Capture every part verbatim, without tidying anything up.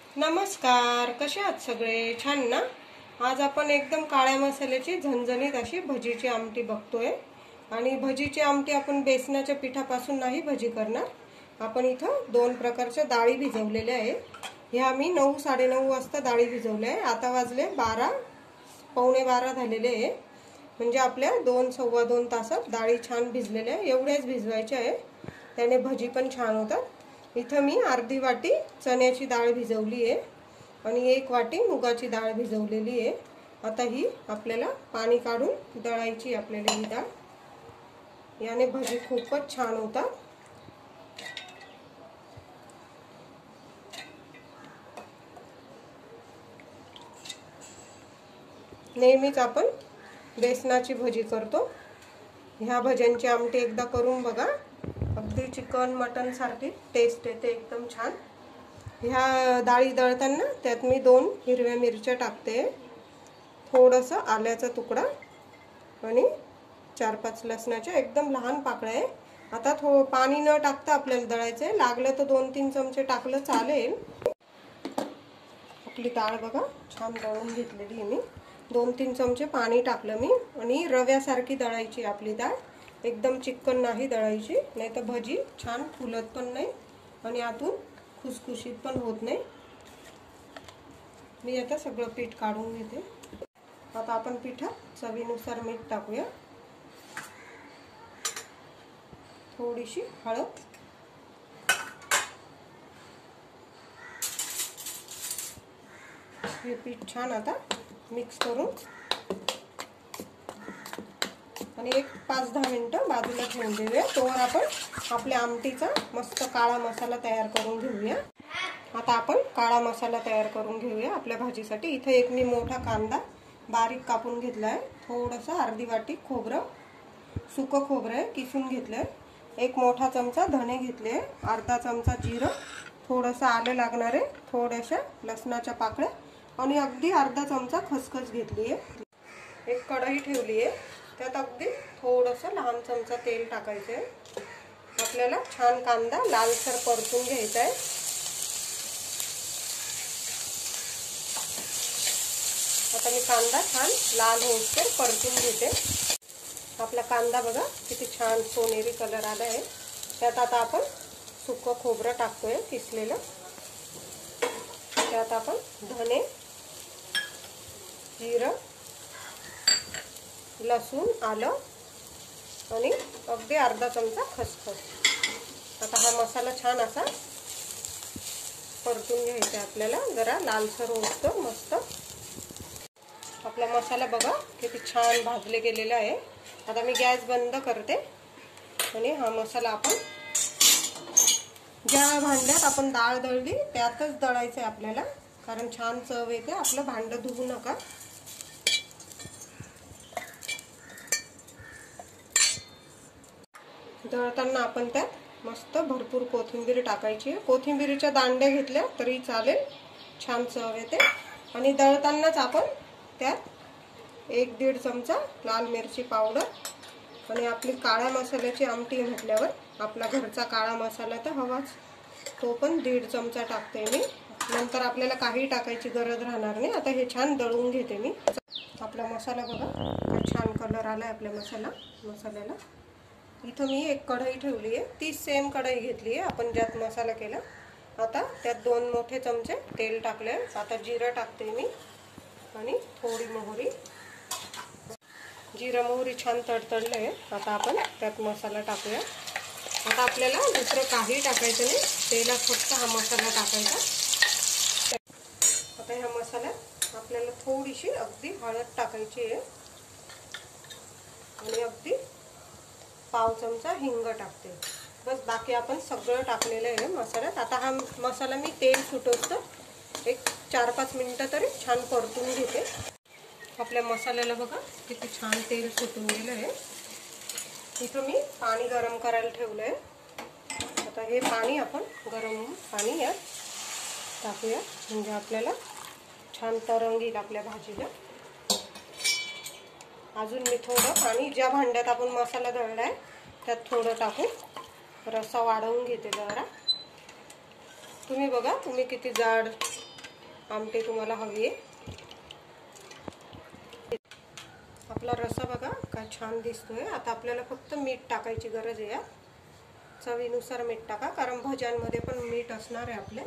नमस्कार, कसे आहात सगळे? छान ना? आज आपण एकदम काळ्या मसाल्याची झणझणीत अशी भजीची आमटी बघतोय। आणि भजीची आमटी आपण बेसनाच्या पिठापासून नाही भजी करणार। आपण इथं दोन प्रकारच्या डाळी भिजवलेल्या आहेत। ह्या मी नऊ साडेनऊ वाजता डाळी भिजवल्या आहे। आता वाजले बारा पावणे बारा झालेले आहे। म्हणजे आपल्या दोन सव्वा दोन तासात डाळी छान भिजलेल्या आहे। एवढेच भिजवायचे आहे, त्याने भजी पण छान होतात। इथं मी अर्धी वाटी चण्याची डाळ भिजवली आहे आणि एक वाटी मुगाची डाळ भिजवलेली आहे। आता ही आपल्याला पाणी काढून दळायची आपल्याला ही डाळ। याने भजी खूपच छान होतात। नेहमीच आपण बेसनाची भजी करतो। ह्या भज्यांची आमटी एकदा करून बघा, अगदी चिकन मटन सारखी टेस्ट येते, एकदम छान। ह्या डाळी दळताना त्यात मी दोन हिरव्या मिरच्या टाकते, थोडंसं आल्याचा तुकडा आणि चार पाच लसणाच्या एकदम लहान पाकळ्या आहे। आता थोडं पाणी न टाकता आपल्याला दळायचं आहे। लागलं तर दोन तीन चमचे टाकलं चालेल। आपली डाळ बघा छान दळून घेतलेली मी, दोन तीन चमचे पाणी टाकलं मी। आणि रव्यासारखी दळायची आपली डाळ, एकदम चिकन नाही दळायची, नाही तर भजी छान फुलत पण नाही आणि आतून खुसखुशीत पण होत नाही। मी आता सगळं पीठ काढून घेते। आता आपण पिठात चवीनुसार मीठ टाकूया, थोडीशी हळद, हे पीठ छान आता मिक्स करून आणि एक पाच दहा मिनिटं बाजूला ठेवून देऊया। तोवर आपण आपल्या आमटीचा मस्त काळा मसाला तयार करून घेऊया। आता आपण काळा मसाला तयार करून घेऊया आपल्या भाजीसाठी। इथे एक मी मोठा कांदा बारीक कापून घेतला आहे, थोडंसं अर्धी वाटी खोबरं सुकं खोबरं आहे किसून घेतलंय, एक मोठा चमचा धणे घेतले, अर्धा चमचा जिरं, थोडंसं आलं लागणार आहे, थोड्याशा लसणाच्या पाकळ्या आणि अगदी अर्धा चमचा खसखस घेतली आहे। एक कढई ठेवली आहे, त्यात अगदी थोडंसं लहान चमचा तेल टाकायचं आहे। आपल्याला छान कांदा लालसर परतून घ्यायचा आहे। आता मी कांदा छान लाल होईपर्यंत परतून घेते। आपला कांदा बघा किती छान सोनेरी कलर आला आहे। त्यात आता आपण सुकं खोबरं टाकतोय किसलेलं, त्यात आपण धणे, जिरं, लसूण, आलं आणि अगदी अर्धा चमचा खसखस। आता हा मसाला छान असा परतून घ्यायचा आपल्याला, जरा लालसर होतो मस्त। आपला मसाला बघा किती छान भाजले गेलेला आहे। आता मी गॅस बंद करते आणि हा मसाला आपण ज्या भांड्यात आपण डाळ दळली त्यातच दळायचं आहे आपल्याला, कारण छान चव येते। आपलं भांडं धुवू नका। दळताना आपण त्यात मस्त भरपूर कोथिंबीर टाकायची। कोथिंबीरीच्या दांड्या घेतल्या तरी चालेल, छान चव येते। आणि दळतानाच आपण त्यात एक दीड चमचा लाल मिरची पावडर आणि आपली काळ्या मसाल्याची आमटी म्हटल्यावर आपला घरचा काळा मसाला तर हवाच, तो पण दीड चमचा टाकते मी। नंतर आपल्याला काही टाकायची गरज राहणार नाही। आता हे छान दळून घेते मी। आपला मसाला बघा छान कलर आलाय आपल्या मसाला मसाल्याला। इथं मी एक कढई ठेवली आहे, ती सेम कढई घेतली आहे आपण ज्यात मसाला केला। आता त्यात दोन मोठे चमचे तेल टाकले। आता जिरं टाकते मी आणि थोडी मोहरी, जिरं मोहरी छान तडतडले आहे। आता आपण त्यात मसाला टाकूया। आता आपल्याला दुसरं काही टाकायचं नाही, तेलात फक्त हा मसाला टाकायचा। आता ह्या मसाल्यात आपल्याला थोडीशी अगदी हळद टाकायची आहे आणि अगदी पाव चमचा हिंग टाकते, बस। बाकी आपण सगळं टाकलेलं आहे मसाल्यात। आता हा मसाला मी तेल सुटवतो एक चार पाच मिनिटं तरी छान परतून घेते। आपल्या मसाल्याला बघा किती छान तेल सुटून गेलं आहे। इथं मी पाणी गरम करायला ठेवलं आहे। आता हे पाणी आपण गरम पाणी यात टाकूया, म्हणजे आपल्याला छान तरंग येईल आपल्या भाजीला। अजून मी थोडं पाणी ज्या भांड्यात आपण मसाला दळला आहे त्यात थोडं टाकून रस्सा वाढवून घेते जरा। तुम्ही बघा तुम्ही किती जाड आमटी तुम्हाला हवी आहे। आपला रस्सा बघा काय छान दिसतोय। आता आपल्याला फक्त मीठ टाकायची गरज आहे। चवीनुसार मीठ टाका, कारण भज्यांमध्ये पण मीठ असणार आहे आपले।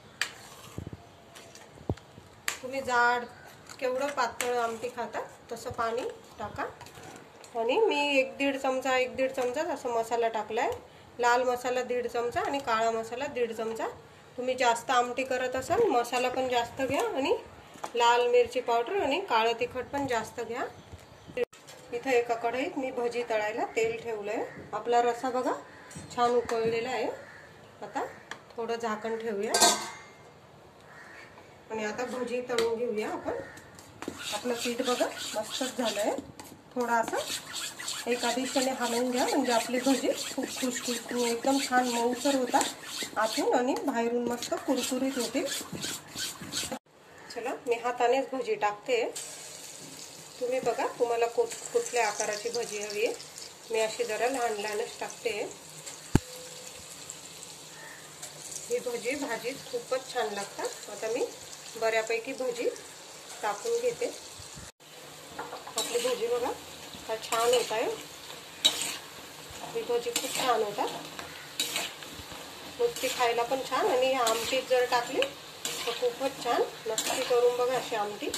तुम्ही जाड केवढं पातळ आमटी खाता तसं पाणी टाका। आणि मी एक दीड चमचा एक दीड चमचा असं मसाला टाकलाय। लाल मसाला दीड चमचा आणि काळा मसाला दीड चमचा। तुम्ही जास्त आमटी करत असाल मसाला पण जास्त घ्या आणि लाल मिरची पावडर आणि काळं तिखट पण जास्त घ्या। इथे एका कढईत मी भजी तळायला तेल ठेवलंय। आपला रस्सा बघा छान उकळलेला आहे। आता थोडं झाकण ठेवूया आणि आता भजी तळून घेऊया आपण। आपलं पीठ बघा मस्तच झालंय। थोडा असं एका दिशेने हलवून घ्या, म्हणजे आपली भजी खूप खुसखुशीत एकदम छान मऊसर होतात आतून आणि बाहेरून मस्त कुरकुरीत होते। चला मी हातानेच भजी टाकते। तुम्ही बघा तुम्हाला कुठल्या आकाराची भजी हवी आहे। मी अशी जरा लहान लहानच टाकते। ही भजी भाजीत खूपच छान लागतात। आता मी बऱ्यापैकी भजी टाकून घेते। आपली भजी बघा काय छान होत आहे। ही भजी खूप छान होतात, नुसती खायला पण छान आणि ह्या आमटीत जर टाकली तर खूपच छान। नक्की करून बघा अशी आमटी।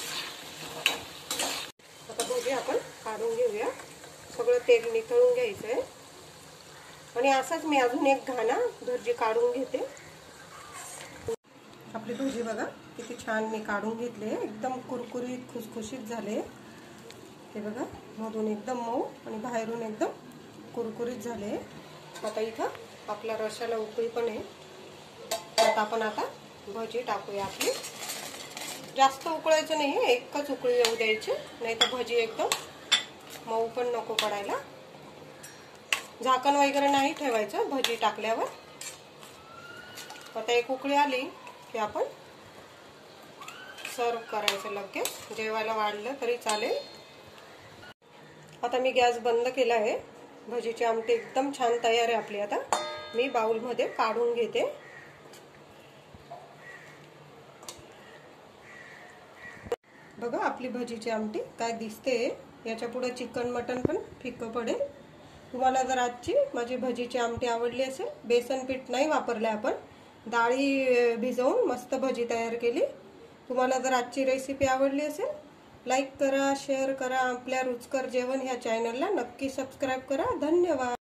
आता भजी आपण काढून घेऊया। सगळं तेल निथळून घ्यायचं आहे आणि असंच मी अजून एक घाना भजी काढून घेते। आपली भजी बघा किती छान मी काढून घेतले, एकदम कुरकुरीत खुसखुशीत झाले। हे बघा मधून एकदम मऊ आणि बाहेरून एकदम कुरकुरीत झाले। आता इथं आपला रस्स्याला उकळी पण आहे। आता आपण आता भजी टाकूया आपली। जास्त उकळायचं नाही, एकच उकळी येऊ द्यायची, नाही तर भजी एकदम मऊ पण नको पडायला। झाकण वगैरे नाही ठेवायचं भजी टाकल्यावर। आता एक उकळी आली की आपण सर्व करायचं लगेच। जेवायला वाढलं तरी चालेल। आता मी गॅस बंद केला आहे। भजीची आमटी एकदम छान तयार आहे आपली। आता मी बाउल मध्ये काढून घेते। बघा आपली भजीची आमटी काय दिसते। याच्या पुढे चिकन मटन पण फिक्कं पडेल। तुम्हाला जर आजची माझी भजीची आमटी आवडली असेल, बेसन पीठ नाही वापरले आपण, डाळी भिजवून मस्त भजी तयार केली। तुम्हाला जर आजची रेसिपी आवडली असेल, लाईक करा, शेअर करा। आपल्या रुचकर जेवण ह्या चॅनलला नक्की सबस्क्राईब करा। धन्यवाद।